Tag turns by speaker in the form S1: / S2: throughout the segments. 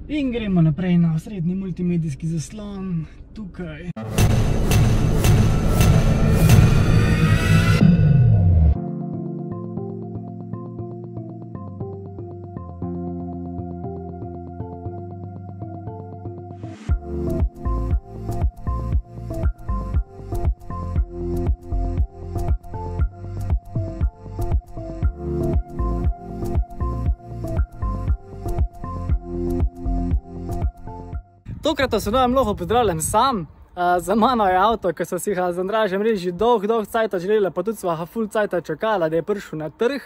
S1: In gremo naprej na osrednji multimedijski zaslon, tukaj. Tokrat v novem vlogu pozdravljam sam. Za mano je avto, ki so si ga z Andražem res že dolg cajta želela, pa tudi sva ga ful cajta čakala, da je prišel na trg.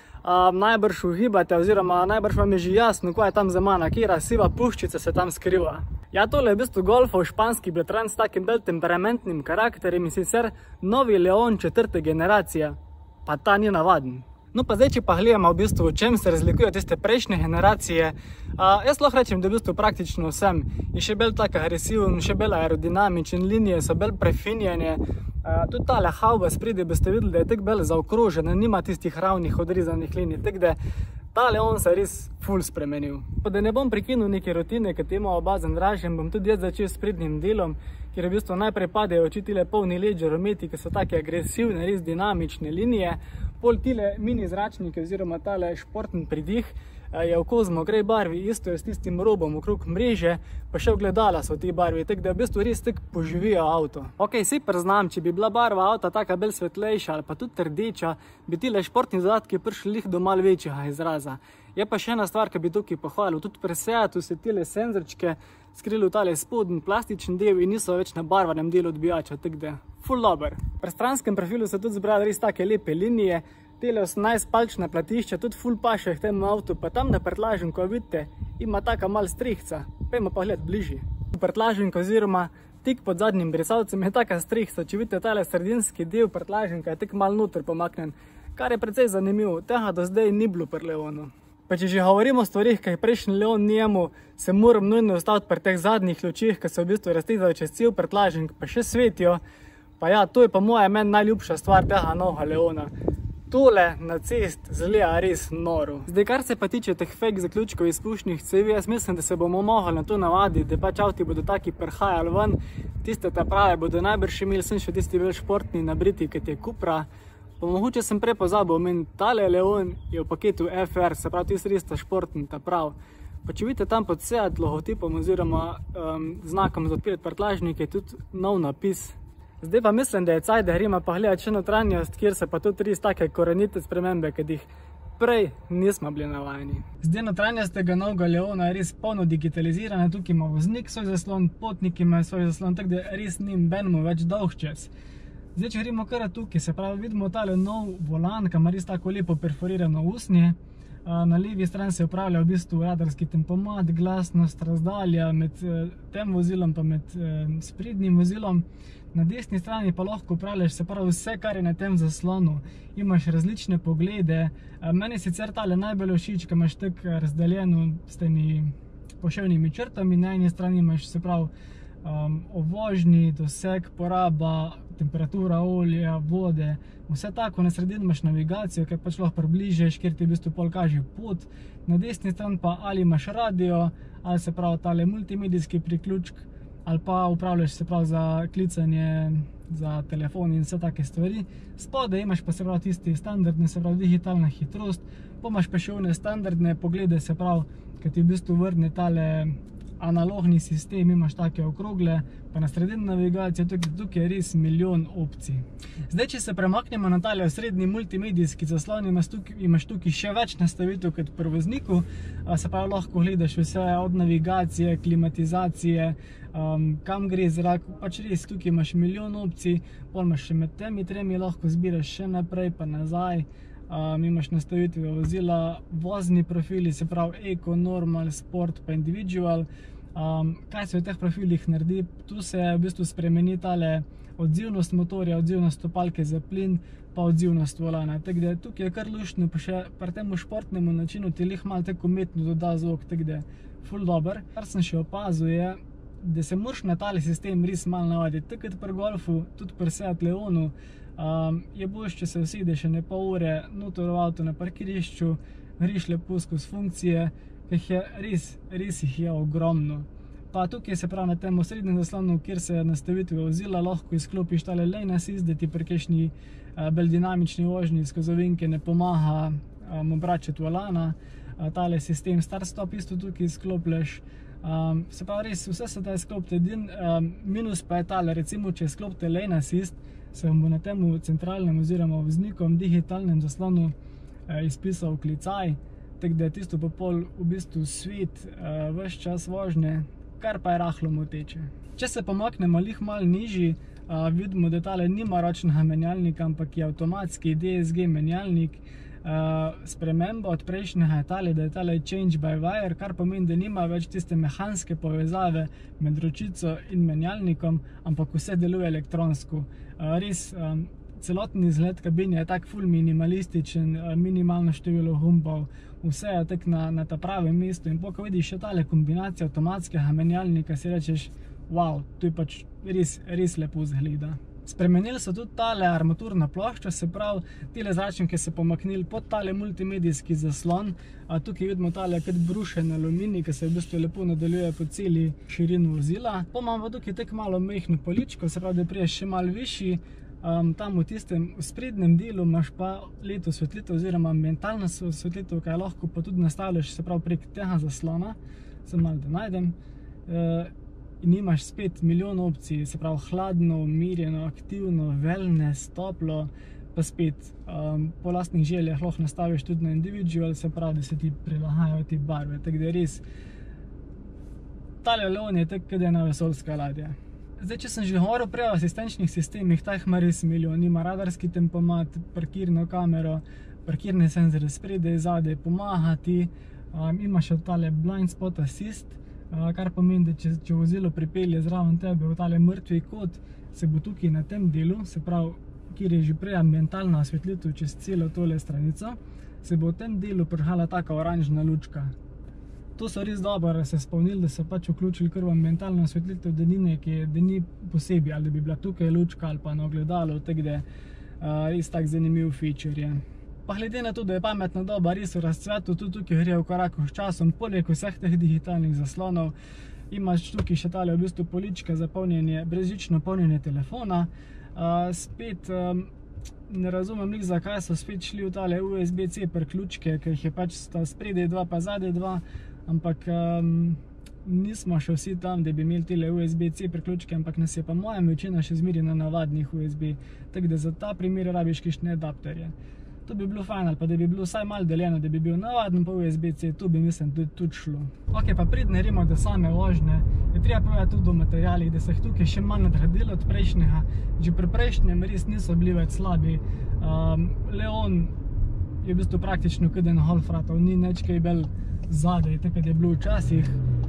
S1: Najbrž ugibate, oziroma najbrž vam je že jasno, kaj je tam za mano, katera siva puščica se tam skriva. Ja, tole je v bistvu Golfov španski bratran s takim bolj temperamentnim karakterjem, in sicer novi Leon 4. generacije, pa ta ni navaden. No pa zdaj, če pa gledamo v bistvu, v čem se razlikujejo tiste prejšnje generacije, jaz lahko rečem, da v bistvu praktično vsem je še bolj tak agresiven, še bolj aerodinamičen, linije so bolj prefinjene. Tudi tale havba spredje boste videli, da je tako bolj zaokrožena, nima tistih ravnih odrezanih linij, tako da ta Leon se je res ful spremenil. Pa da ne bom prekinul neke rutine, ki ima oba z Andražem, bom tudi jaz začel s prednjim delom, kjer v bistvu najprej padejo oči tile polni led žarometi, ki so take agresivne, res dinamične linije. Pol tile mini zračnike oziroma tale športni pridih je v Cosmo Grey barvi, isto je s tistim robom okrog mreže, pa še ogledala so v tej barvi, tako da v bistvu res tako poživijo avto. Ok, si priznam, če bi bila barva avta taka bolj svetlejša ali pa tudi rdeča, bi tile športni dodatki prišli lih do malo večjega izraza. Je pa še ena stvar, ki bi tukaj pohvalil, tudi pri Seatu se tile senzorčke skrili v tale spodnji plastični del in niso več na barvanem delu odbijača, tako da ful dober. Pri stranskem profilu so tudi zbrali res take lepe linije, tele 18-palčna platišča, tudi ful paše k temu avtu, pa tam na prtlažniku, ko vidite, ima taka mal strihca. Pejmo pa gled bližje. Prtlažnik oziroma tik pod zadnjim brisavcem je taka strihca, če vidite tale sredinski del prtlažnika je tik mal noter pomaknen, kar je precej zanimivo, tega do zdaj ni bilo pri Leonu. Pa če že govorimo o stvarih, kaj prejšnji Leon njemu, se moram nujno ustaviti pri teh zadnjih lučih, ki se v bistvu raztezajo čez cel prtlažnik, pa še svetijo. Pa ja, to je pa moja meni najljubša stvar tega novega Leona. Tole na cest zgleda res noro. Zdaj, kar se pa tiče teh fake zaključkov izpušnih cevi, jaz mislim, da se bomo mogli na to navaditi, da pač avti bodo taki prhajali ven, tiste ta prave bodo najbrž imeli, sem še tisti bolj športni nabriti, kot je Cupra. Pa mogoče sem prej pozabil, tale Leon je v paketu FR, se pravi tisti res ta športni, ta prav. Pa če vidite tam pod Seat logotipom oziroma znakom za odpirati prtlažnik, je tudi nov napis. Zdaj pa mislim, da je cajt, da gremo pa gledati še notranjost, kjer se pa tudi res take korenite spremembe, ki jih prej nismo bili navajeni. Zdaj notranjost tega novega Leona je res polno digitalizirana, tukaj ima voznik svoj zaslon, potniki imajo svoj zaslon, tako da res njim benimo več dolgčas. Zdaj, če gremo kar tukaj, se pravi, vidimo tale nov volan, ki ima res tako lepo perforirano usnje. Na levi strani se upravlja v bistvu radarski tempomat, glasnost, razdalja med tem vozilom pa med sprednjim vozilom. Na desni strani pa lahko upravljaš, se pravi, vse, kar je na tem zaslonu. Imaš različne poglede. Meni sicer tale najbolj všeč, ko imaš tako razdeljeno s temi poševnimi črtami. Na eni strani imaš, se pravi, o vožnji, doseg, poraba, temperatura olja, vode, vse tako. Na sredini imaš navigacijo, ki pač lahko približeš, kjer ti v bistvu pol kaže pot. Na desni strani pa ali imaš radio, ali se pravi tale multimedijski priključek, ali pa upravljaš, se pravi, za klicanje, za telefon in vse take stvari. Spodaj imaš pa, se pravi, tisti standardni, se pravi, digitalna hitrost, pa imaš pa še one standardne poglede, se pravi, ki ti v bistvu vrne tale analogni sistem, imaš take okrogle, pa na sredini navigacijo, tukaj je res milijon opcij. Zdaj, če se premaknemo na tale srednji multimedijski zaslon, imaš tukaj še več nastavitev kot pri vozniku, se pravi, lahko gledaš vse od navigacije, klimatizacije, kam gre zrak, pač res tukaj imaš milijon opcij, pol imaš še med temi tremi, lahko zbiraš še naprej pa nazaj. Imaš nastavitve vozila, vozni profili, se pravi Eco, Normal, Sport pa Individual. Kaj se v teh profilih naredi? Tu se v bistvu spremeni tale odzivnost motorja, odzivnost stopalke za plin pa odzivnost volana. Tako da tukaj je kar luštno, pa še pri temu športnemu načinu ti lih malo tako umetno doda zvok, tako da ful dober. Kar sem še opazil je, da se moraš na tale sistem res malo navaditi. Tako kot pri Golfu, tudi pri Seat Leonu, je boljše, če se usedeš še ne pol ure noter v avto na parkirišču, greš lepo skozi funkcije, res jih je ogromno. Pa tukaj se pravi na tem osrednjem zaslonu, kjer se nastavitve vozila lahko izklopiš tale lane assist, da ti pri kakšni bolj dinamični vožnji skozi ovinke ne pomaga obračati volana. Tale sistem start stop isto tukaj izkloplješ. Se pravi res, vse se da izklopiti. Minus pa je tale, recimo, če izklopite lane assist, se vam bo na tem centralnem oziroma voznikom digitalnem zaslonu izpisal klicaj, tako da je tisto pa pol v bistvu svet ves čas vožnje, kar pa je rahlo moteče. Če se pomaknemo malo nižji, vidimo, da tale nima ročnega menjalnika, ampak je avtomatski DSG menjalnik. Sprememba od prejšnjega je tale, da je tale change by wire, kar pomeni, da nima več tiste mehanske povezave med ročico in menjalnikom, ampak vse deluje elektronsko. Res, celoten izgled kabine je tak ful minimalističen, minimalno število gumbov, vse je tak na ta pravem mestu in ko vidiš še tale kombinacija avtomatskega menjalnika, si rečeš, wow, to je pač res lepo zgleda. Spremenili so tudi tale armaturna plošča, se pravi, tile zračnike se pomaknili pod tale multimedijski zaslon. Tukaj vidimo tale kot brušen aluminij, ki se v bistvu lepo nadaljuje po celi širini vozila. Imamo pa tukaj tako malo mehno poličko, se pravi, da priješ še malo višji. Tam v tistem sprednjem delu imaš pa LED osvetlitev oziroma ambientalno osvetlitev, ki lahko pa tudi nastavljaš, se pravi, prek tega zaslona. Sem malo da najdem. In imaš spet milijon opcij, se pravi hladno, umirjeno, aktivno, wellness, toplo, pa spet po lastnih željah lahko nastaviš tudi na individual, se pravi, da se ti prilagajajo te barve. Tako da je res, tale leon je tako, da je na vesoljska ladja. Zdaj, če sem že govoril prej o asistenčnih sistemih, ta jih ima res milijon. Ima radarski tempomat, parkirno kamero, parkirne senzore spredaj, zadaj, pomaga ti. Ima še tale blind spot assist, kar pomeni, da če vozilo pripelje zraven tebe v tale mrtvi kot, se bo tukaj na tem delu, se pravi, kjer je že prej ambientalna osvetlitev čez celo tole stranico, se bo v tem delu prižgala taka oranžna lučka. To so res dobro se spomnili, da so pač vključili kar v ambientalno osvetlitev, da ni posebej, ali da bi bila tukaj lučka ali pa na ogledalu, tako da res tak zanimiv feature je. Pa glede na to, da je pametna doba res v razcvetu, tudi tukaj gre v koraku s časom, poleg vseh teh digitalnih zaslonov, imaš tukaj še tale v bistvu polička za polnjenje, brezžično polnjenje telefona. Spet ne razumem lik, zakaj so spet šli v tale USB-C priključke, ker jih je pač spredaj dva pa zadaj dva, ampak nismo še vsi tam, da bi imeli tele USB-C priključke, ampak nas je pa moja večina še zmeri na navadnih USB, tako da za ta primer rabiš kakšne adapterje. To bi bilo fajn, ali pa da bi bilo vsaj malo deljeno, da bi bil navaden pa USB-C, to bi mislim tudi šlo. Ok, pa preden gremo do same vožnje, je treba povedati tudi o materialih, da se jih tukaj še manj nadgradilo od prejšnjega. Že pri prejšnjem res niso bili več slabi. Leon je v bistvu praktično kot en Halfratov, ni nič kaj bolj zadaj, tako da je bilo včasih.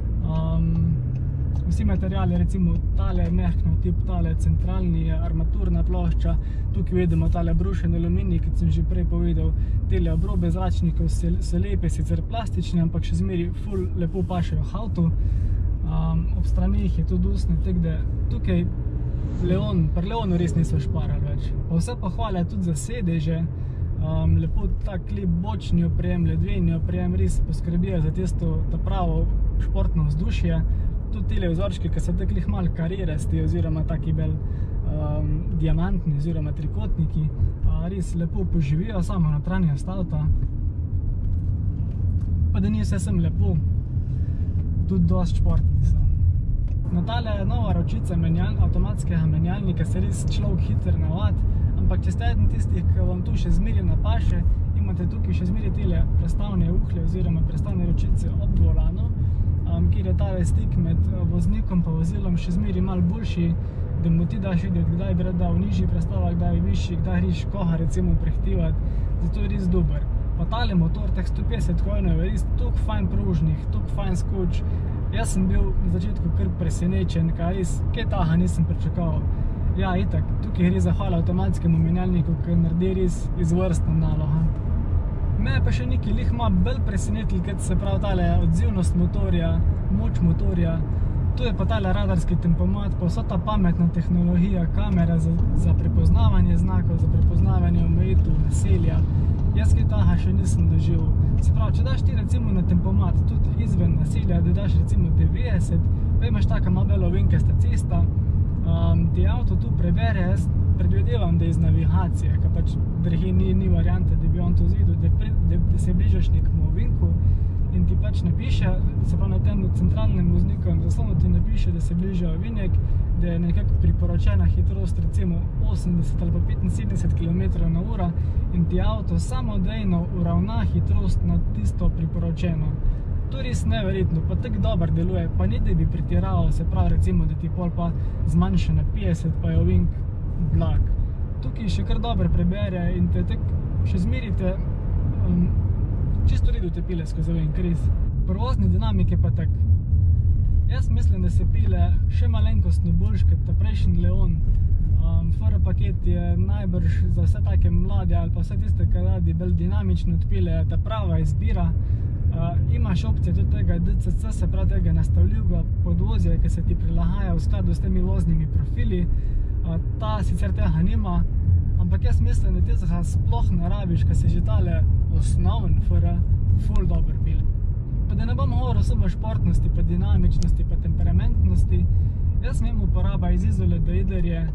S1: Vsi materiali, recimo tale mehkno tip, tale centralni armaturna plošča, tukaj vidimo tale brušen aluminij, kot sem že prej povedal, tele obrobe zračnikov so lepe, sicer plastične, ampak še zmeri ful lepo pašejo v avtu. Ob straneh je tudi usne, tako da tukaj pri Leonu res niso šparali več. Pa vse pohvale tudi za sedeže, lepo tak lep bočni oprijem, ledveni oprijem, res poskrbijo za tisto pravo športno vzdušje. Tudi tele vzorčke, ki so tako malo karirasti oziroma taki bolj diamantni oziroma trikotniki, res lepo poživijo samo notranjost avta. Pa da ni vse sem lepo, tudi dosti športni so. Na tale nova ročica avtomatskega menjalnika se res človek hiter navad, ampak če ste eden tistih, ki vam tu še zmeri napaše, imate tukaj še zmeri tele prestavne uhlje oziroma prestavne ročice ob volanu, kjer je tale stik med voznikom pa vozilom še zmeri malo boljši, da mu ti daš videti, kdaj bi rad dal nižji prestavak, kdaj višji, kdaj griš koga recimo prehtivati, zato je res dober. Pa tale motor, teh 150 konjev je res toliko fajn pružnih, toliko fajn skoč. Jaz sem bil na začetku kar presenečen, kaj res, kaj taha nisem pričakoval. Ja, itak, tukaj gre zahvala avtomatskemu menjalniku, ki naredi res izvrstno naloga. Me pa še nekaj lih ima bolj presenetili, kot se pravi tale odzivnost motorja, moč motorja. Tu je pa tale radarski tempomat, pa vsa ta pametna tehnologija, kamera za prepoznavanje znakov, za prepoznavanje omejitev, naselja. Jaz kaj taha še nisem doživel. Se pravi, če daš ti recimo na tempomat, tudi izven naselja, da daš recimo 90, pa imaš taka malo bolj ovinkasta cesta, ti avto tu prebere, jaz predvidevam, da iz navigacije, ker pač drugje ni variante, da bi on to zvidel, da se bližaš nekemu ovinku in ti pač napiše, se pravi na tem centralnem voznikovem zaslovu ti napiše, da se bliža ovinek, da je nekako priporočena hitrost recimo 80 ali pa 75 km/h in ti avto samodejno uravna hitrost na tisto priporočeno. To je res neverjetno, pa tako dobro deluje, pa ni da bi pretiraval, se pravi recimo, da ti pol pa zmanjša na 50, pa je ovink blag. Tukaj še kar dobro prebere in te tako še zmerite, čisto redu te pile skozi ovink, res. Prvozni dinamike pa tak. Jaz mislim, da se pile še malenkostno boljš kot ta prejšnji Leon. FR paket je najbrž za vse take mlade ali pa vse tiste, ki radi bolj dinamično odpile, ta prava izbira. Imaš opcije tudi tega DCC, se pravi tega nastavljivega podvozja, ki se ti prilagaja v skladu s temi voznimi profili. Ta sicer tega nima, ampak jaz mislim, da tega sploh ne rabiš, ker se že tale osnovn FR ful dober pil. Pa da ne bom govoril samo športnosti, pa dinamičnosti, pa temperamentnosti, jaz sem uporaba iz Izole do Idrije,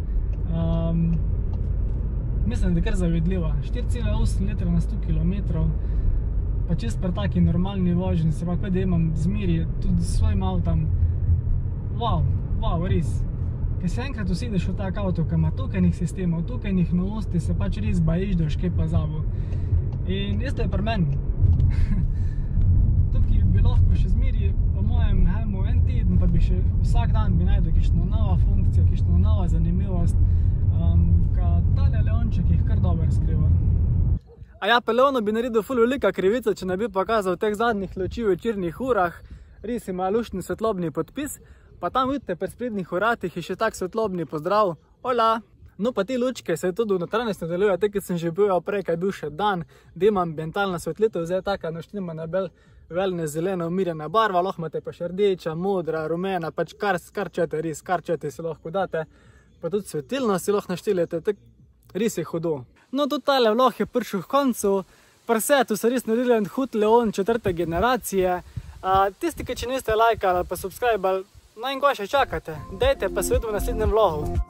S1: mislim, da je kar zavedljiva. 4,8 litra na 100 km, pa čist pri taki normalni vožnji, se pa kaj da imam zmeri tudi s svojim avtom. Wow, res. Ker se enkrat usedeš v tak avto, ki ima toliko sistemov, toliko novosti, se pač res bajiš, da boš kaj pozabil. In isto je pri meni. Tukaj bi lahko še zmeri, po mojem, en teden, pa bi še vsak dan bi najdel kakšno nova funkcija, kakšno nova zanimivost, ka tale Leonček jih kar dobro skriva. A ja, pa Leonu bi naredil ful velika krivica, če ne bi pokazal teh zadnjih luči v večernih urah. Res ima luštni svetlobni podpis, pa tam vidite pri sprednjih vratih je še tak svetlobni pozdrav. Hola! No pa te lučke se tudi v notranjosti deluje, tako kot sem že bil prej, kaj je bil še dan, da ima ambientalna svetlitev, zdaj je taka naštima na velne zelena umirjena barva, lahko imate pa še rdeča, modra, rumena, pač kar čete, res, kar čete si lahko date, pa tudi svetilnost si lahko naštelite, tako res je hudo. No, tudi tale vlog je prišel k koncu, pri setu se res naredili en hud Leon 4. generacije, tisti, ki če niste lajkali ali pa subscribali, naj in kaj še čakate, dajte pa se vidimo v naslednjem vlogu.